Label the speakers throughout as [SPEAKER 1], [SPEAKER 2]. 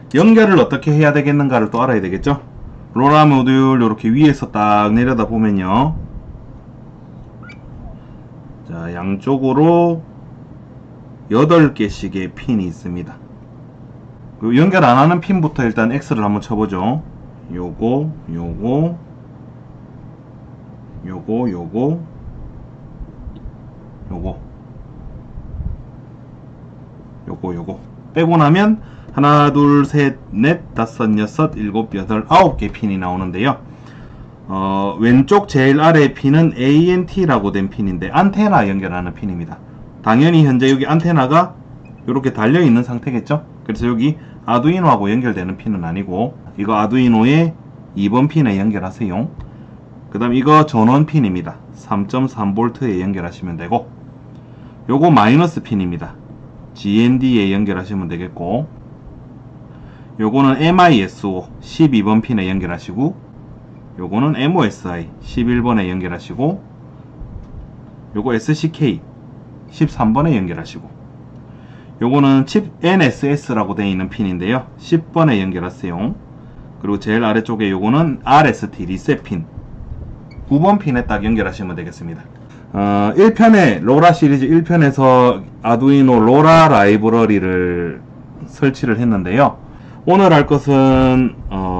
[SPEAKER 1] 연결을 어떻게 해야 되겠는가를 또 알아야 되겠죠. 로라 모듈 이렇게 위에서 딱 내려다 보면요, 자, 양쪽으로 8개씩의 핀이 있습니다. 연결 안하는 핀부터 일단 X를 한번 쳐보죠. 요거 빼고 나면 하나, 둘, 셋, 넷, 다섯, 여섯, 일곱, 여덟, 9개 핀이 나오는데요. 왼쪽 제일 아래 핀은 ANT라고 된 핀인데 안테나 연결하는 핀입니다. 당연히 현재 여기 안테나가 이렇게 달려있는 상태겠죠. 그래서 여기 아두이노하고 연결되는 핀은 아니고, 이거 아두이노의 2번 핀에 연결하세요. 그 다음 이거 전원 핀입니다. 3.3V에 연결하시면 되고, 요거 마이너스 핀입니다. GND에 연결하시면 되겠고, 요거는 MISO 12번 핀에 연결하시고, 요거는 MOSI 11번에 연결하시고, 요거 SCK 13번에 연결하시고, 요거는 칩 NSS라고 되어 있는 핀인데요, 10번에 연결하세요. 그리고 제일 아래쪽에 요거는 RST 리셋 핀 9번 핀에 딱 연결하시면 되겠습니다. 1편에 로라 시리즈 1편에서 아두이노 로라 라이브러리를 설치를 했는데요, 오늘 할 것은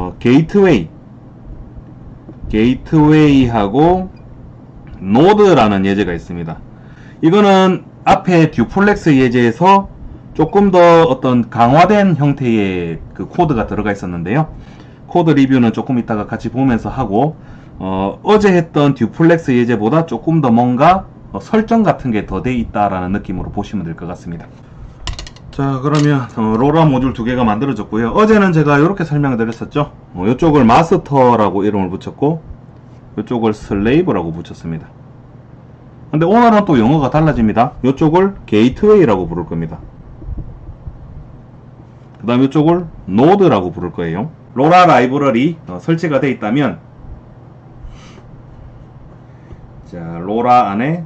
[SPEAKER 1] 게이트웨이하고 노드라는 예제가 있습니다. 이거는 앞에 듀플렉스 예제에서 조금 더 어떤 강화된 형태의 그 코드가 들어가 있었는데요, 코드 리뷰는 조금 이따가 같이 보면서 하고, 어제 했던 듀플렉스 예제보다 조금 더 뭔가 설정 같은 게 더 돼 있다라는 느낌으로 보시면 될 것 같습니다. 자, 그러면 로라 모듈 2개가 만들어졌고요. 어제는 제가 이렇게 설명을 드렸었죠. 이쪽을 마스터라고 이름을 붙였고, 이쪽을 슬레이브라고 붙였습니다. 근데 오늘은 또 영어가 달라집니다. 이쪽을 게이트웨이라고 부를 겁니다. 그 다음 이쪽을 노드라고 부를 거예요. 로라 라이브러리 설치가 되어 있다면, 자, 로라 안에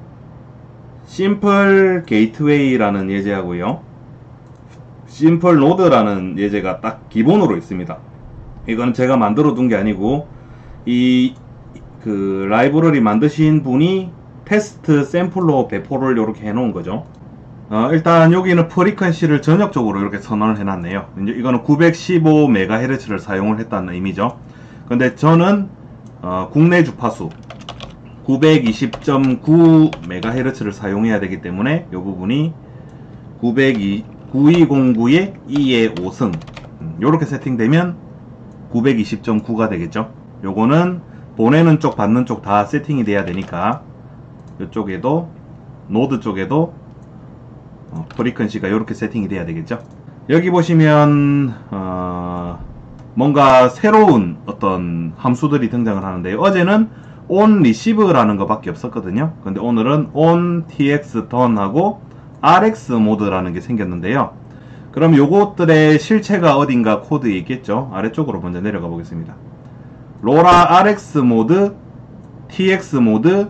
[SPEAKER 1] 심플 게이트웨이라는 예제하고요, 심플 노드라는 예제가 딱 기본으로 있습니다. 이건 제가 만들어 둔 게 아니고 그 라이브러리 만드신 분이 테스트 샘플로 배포를 이렇게 해 놓은 거죠. 일단 여기는 프리퀀시를 전역적으로 이렇게 선언을 해 놨네요. 이제 이거는 915MHz를 사용을 했다는 의미죠. 근데 저는 국내 주파수 920.9MHz를 사용해야 되기 때문에 이 부분이 9209의 2의 5승 요렇게 세팅되면 920.9가 되겠죠. 요거는 보내는 쪽 받는 쪽 다 세팅이 돼야 되니까 이쪽에도 노드 쪽에도 프리퀀시가 이렇게 세팅이 돼야 되겠죠. 여기 보시면 뭔가 새로운 어떤 함수들이 등장을 하는데요, 어제는 on receive라는 거 밖에 없었거든요. 근데 오늘은 on tx done 하고 rx 모드라는 게 생겼는데요, 그럼 요것들의 실체가 어딘가 코드에 있겠죠. 아래쪽으로 먼저 내려가 보겠습니다. 로라 rx 모드, tx 모드,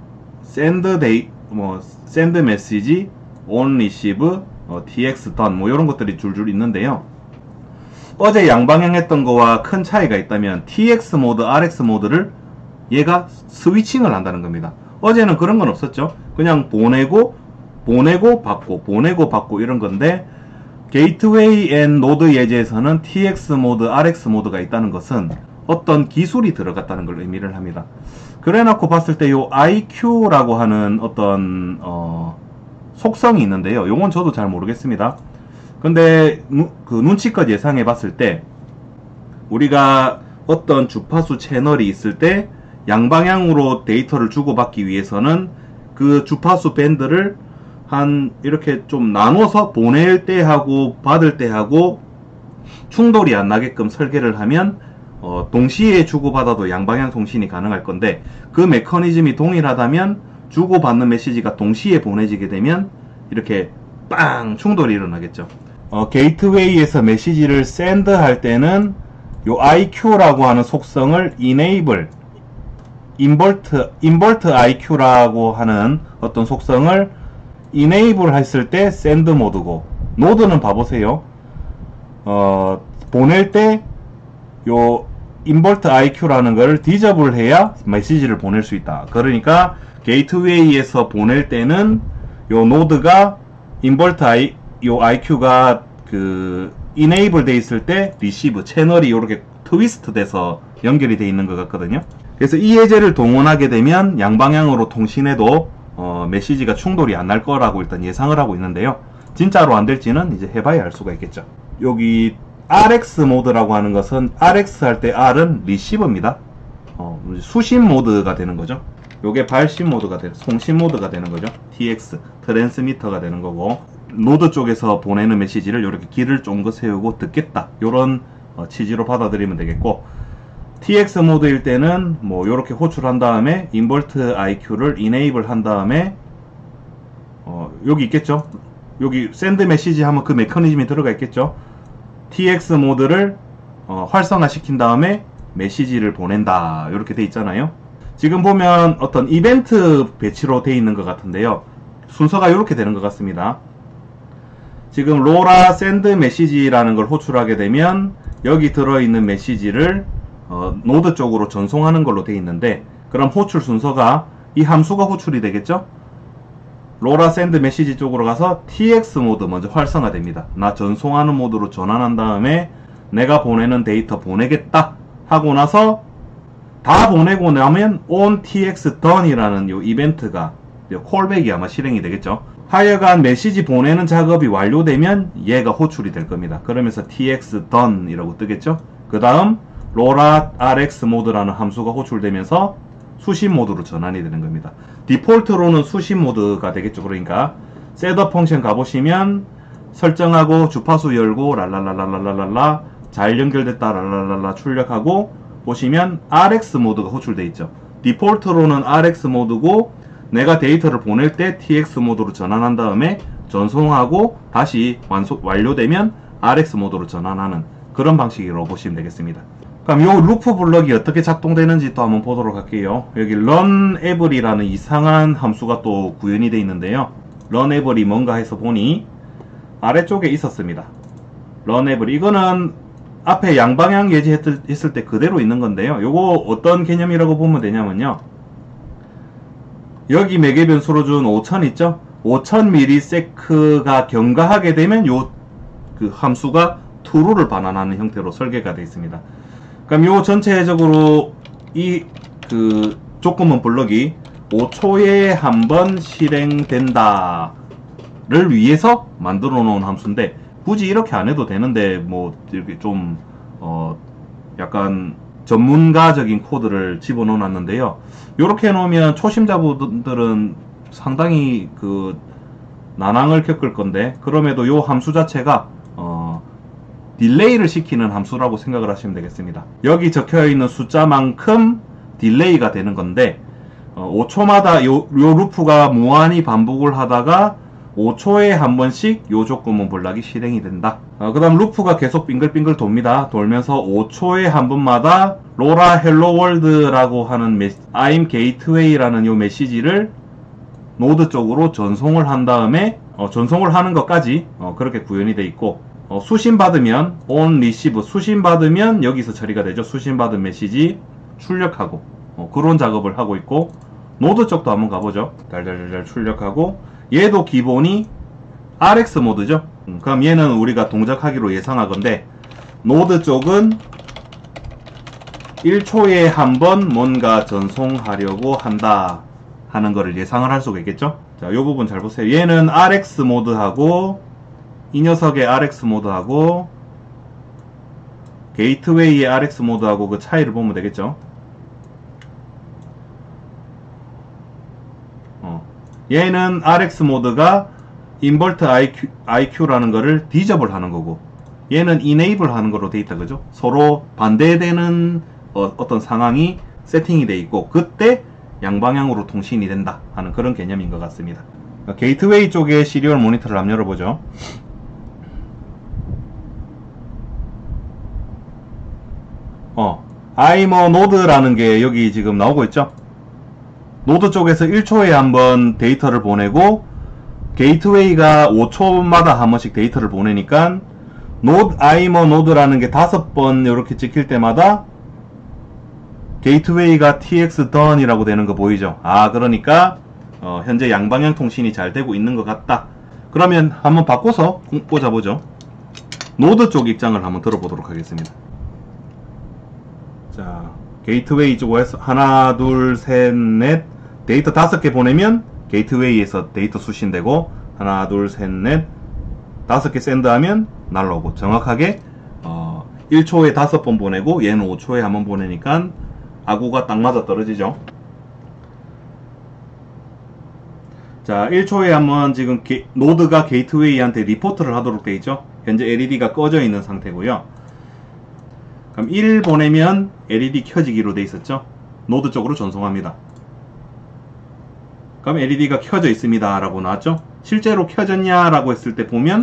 [SPEAKER 1] send message, on receive, tx done 뭐 이런 것들이 줄줄 있는데요, 어제 양방향 했던 거와 큰 차이가 있다면 tx 모드, rx 모드를 얘가 스위칭을 한다는 겁니다. 어제는 그런 건 없었죠. 그냥 보내고 받고 보내고 받고 이런 건데, 게이트웨이 앤 노드 예제에서는 tx 모드, rx 모드가 있다는 것은 어떤 기술이 들어갔다는 걸 의미를 합니다. 그래 놓고 봤을 때 요 IQ라고 하는 어떤 속성이 있는데요, 요건 저도 잘 모르겠습니다. 근데 그 눈치껏 예상해 봤을 때 우리가 어떤 주파수 채널이 있을 때 양방향으로 데이터를 주고받기 위해서는 그 주파수 밴드를 한 이렇게 좀 나눠서 보낼 때 하고 받을 때 하고 충돌이 안 나게끔 설계를 하면 동시에 주고받아도 양방향 통신이 가능할 건데, 그 메커니즘이 동일하다면 주고받는 메시지가 동시에 보내지게 되면 이렇게 빵 충돌이 일어나겠죠. 게이트웨이에서 메시지를 send 할 때는 요 IQ라고 하는 속성을 enable, invert IQ라고 하는 어떤 속성을 enable 했을 때 send 모드고, 노드는 봐보세요. 보낼 때 요 인버트 IQ라는 걸 디저블 해야 메시지를 보낼 수 있다. 그러니까 게이트웨이에서 보낼 때는 요 노드가 인버트 요 IQ가 그 이네이블 돼 있을 때 리시브 채널이 이렇게 트위스트 돼서 연결이 돼 있는 것 같거든요. 그래서 이 예제를 동원하게 되면 양방향으로 통신해도 메시지가 충돌이 안 날 거라고 일단 예상을 하고 있는데요. 진짜로 안 될지는 이제 해봐야 알 수가 있겠죠. 여기 RX 모드라고 하는 것은 RX 할 때 R은 리시버입니다. 수신 모드가 되는 거죠. 요게 발신 모드가 송신 모드가 되는 거죠. TX 트랜스미터가 되는 거고, 노드 쪽에서 보내는 메시지를 이렇게 길을 쫑긋 세우고 듣겠다, 요런 취지로 받아들이면 되겠고, TX 모드일 때는 뭐 요렇게 호출한 다음에 인버트 IQ를 이네이블 한 다음에 여기 있겠죠. 여기 샌드 메시지 하면 그 메커니즘이 들어가 있겠죠. TX 모드를 활성화 시킨 다음에 메시지를 보낸다, 이렇게 돼 있잖아요. 지금 보면 어떤 이벤트 배치로 돼 있는 것 같은데요. 순서가 이렇게 되는 것 같습니다. 지금 로라 샌드 메시지라는 걸 호출하게 되면 여기 들어있는 메시지를 노드 쪽으로 전송하는 걸로 돼 있는데, 그럼 호출 순서가 이 함수가 호출이 되겠죠. 로라 샌드 메시지 쪽으로 가서 TX 모드 먼저 활성화됩니다. 나 전송하는 모드로 전환한 다음에 내가 보내는 데이터 보내겠다 하고 나서 다 보내고 나면 on TX done이라는 요 이벤트가, 요 콜백이 아마 실행이 되겠죠. 하여간 메시지 보내는 작업이 완료되면 얘가 호출이 될 겁니다. 그러면서 TX done 이라고 뜨겠죠. 그 다음 로라 RX 모드라는 함수가 호출되면서 수신 모드로 전환이 되는 겁니다. 디폴트로는 수신 모드가 되겠죠. 그러니까 셋업 펑션 가보시면 설정하고 주파수 열고 랄랄랄랄랄랄라 잘 연결됐다 랄랄랄라 출력하고 보시면 RX 모드가 호출되어 있죠. 디폴트로는 RX 모드고 내가 데이터를 보낼 때 TX 모드로 전환한 다음에 전송하고 다시 완료되면 RX 모드로 전환하는 그런 방식으로 보시면 되겠습니다. 그럼 요 루프 블럭이 어떻게 작동되는지 또 한번 보도록 할게요. 여기 run every라는 이상한 함수가 또 구현이 되어 있는데요. run every 뭔가 해서 보니 아래쪽에 있었습니다. run every 이거는 앞에 양방향 예제했을 때 그대로 있는 건데요. 요거 어떤 개념이라고 보면 되냐면요. 여기 매개 변수로 준 5000 있죠? 5000ms가 경과하게 되면 요 그 함수가 true를 반환하는 형태로 설계가 되어 있습니다. 그럼 요 전체적으로 이 그 조건문 블럭이 5초에 한 번 실행된다 를 위해서 만들어 놓은 함수인데, 굳이 이렇게 안 해도 되는데 뭐 이렇게 좀 약간 전문가적인 코드를 집어넣어 놨는데요. 이렇게 해놓으면 초심자분들은 상당히 그 난항을 겪을 건데, 그럼에도 요 함수 자체가 딜레이를 시키는 함수라고 생각을 하시면 되겠습니다. 여기 적혀있는 숫자만큼 딜레이가 되는 건데, 5초마다 요 루프가 무한히 반복을 하다가 5초에 한 번씩 요 조건문 블럭이 실행이 된다. 그 다음 루프가 계속 빙글빙글 돕니다. 돌면서 5초에 한 번마다 로라 헬로 월드라고 하는 I'm gateway라는 요 메시지를 노드 쪽으로 전송을 한 다음에 전송을 하는 것까지 그렇게 구현이 돼 있고, 수신 받으면 on receive 수신 받으면 여기서 처리가 되죠. 수신 받은 메시지 출력하고 그런 작업을 하고 있고, 노드 쪽도 한번 가보죠. 달달달달 출력하고, 얘도 기본이 RX 모드죠. 그럼 얘는 우리가 동작하기로 예상하건대 노드 쪽은 1초에 한 번 뭔가 전송하려고 한다 하는 거를 예상을 할 수가 있겠죠. 자, 요 부분 잘 보세요. 얘는 RX 모드하고 이 녀석의 RX 모드하고 게이트웨이의 RX 모드하고 그 차이를 보면 되겠죠. 얘는 RX 모드가 인버트 IQ라는 거를 디저블 하는 거고, 얘는 이네이블 하는 거로 돼 있다, 그죠? 서로 반대되는 어떤 상황이 세팅이 돼 있고, 그때 양방향으로 통신이 된다 하는 그런 개념인 것 같습니다. 게이트웨이 쪽에 시리얼 모니터를 한번 열어보죠. I'm a node라는 게 여기 지금 나오고 있죠? 노드 쪽에서 1초에 한번 데이터를 보내고, 게이트웨이가 5초마다 한 번씩 데이터를 보내니까 노드 아이머 노드라는 게 5번 이렇게 찍힐 때마다 게이트웨이가 TX done이라고 되는 거 보이죠? 아, 그러니까 현재 양방향 통신이 잘 되고 있는 것 같다. 그러면 한번 바꿔서 꽂아보죠. 노드 쪽 입장을 한번 들어보도록 하겠습니다. 자, 게이트웨이 쪽에서 하나, 둘, 셋, 넷 데이터 5개 보내면 게이트웨이에서 데이터 수신되고, 하나, 둘, 셋, 넷 5개 샌드하면 날라오고, 정확하게 1초에 5번 보내고 얘는 5초에 한번 보내니까 아구가 딱 맞아 떨어지죠. 자, 1초에 한번 지금 노드가 게이트웨이한테 리포트를 하도록 되어 있죠. 현재 LED가 꺼져 있는 상태고요. 그럼 1 보내면 LED 켜지기로 되어 있었죠. 노드 쪽으로 전송합니다. 그럼 LED가 켜져 있습니다 라고 나왔죠. 실제로 켜졌냐 라고 했을 때 보면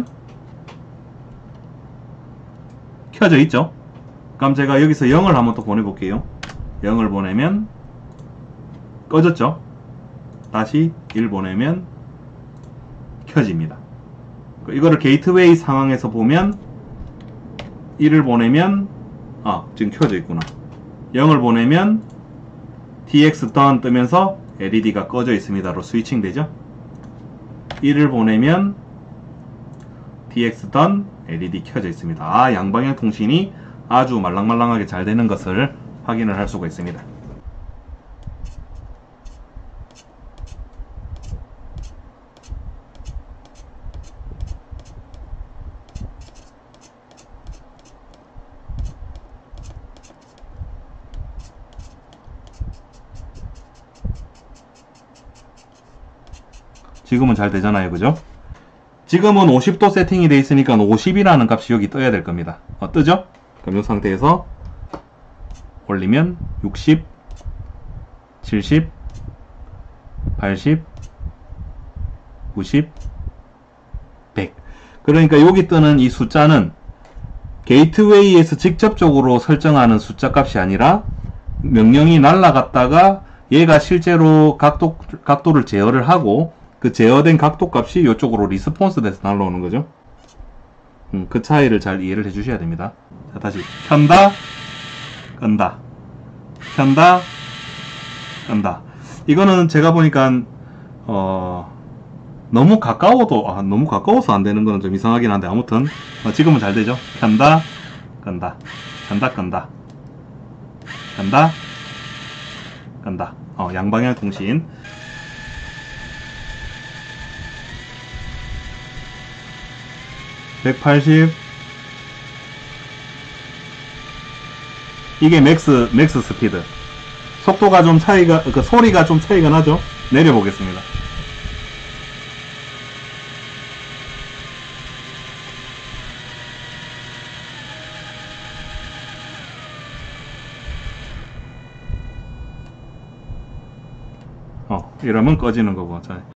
[SPEAKER 1] 켜져 있죠. 그럼 제가 여기서 0을 한번 또 보내볼게요. 0을 보내면 꺼졌죠. 다시 1 보내면 켜집니다. 이거를 게이트웨이 상황에서 보면 1을 보내면 지금 켜져 있구나. 0을 보내면 TX done 뜨면서 LED가 꺼져 있습니다로 스위칭 되죠. 1을 보내면 TX done LED 켜져 있습니다. 양방향 통신이 아주 말랑말랑하게 잘 되는 것을 확인을 할 수가 있습니다. 지금은 잘 되잖아요, 그죠? 지금은 50도 세팅이 되어 있으니까 50이라는 값이 여기 떠야 될 겁니다. 뜨죠? 그럼 이 상태에서 올리면 60, 70, 80, 90, 100. 그러니까 여기 뜨는 이 숫자는 게이트웨이에서 직접적으로 설정하는 숫자 값이 아니라 명령이 날라갔다가 얘가 실제로 각도를 제어를 하고 그 제어된 각도 값이 이쪽으로 리스폰스 돼서 날라오는 거죠. 그 차이를 잘 이해를 해 주셔야 됩니다. 자, 다시 켠다, 끈다, 켠다, 끈다. 이거는 제가 보니까 너무 가까워서 안 되는 거는 좀 이상하긴 한데, 아무튼 지금은 잘 되죠. 켠다, 끈다, 켠다, 끈다, 켠다, 끈다. 양방향 통신. (180) 이게 맥스 스피드. 속도가 좀 차이가, 소리가 좀 차이가 나죠. 내려보겠습니다. 이러면 꺼지는 거고. 자,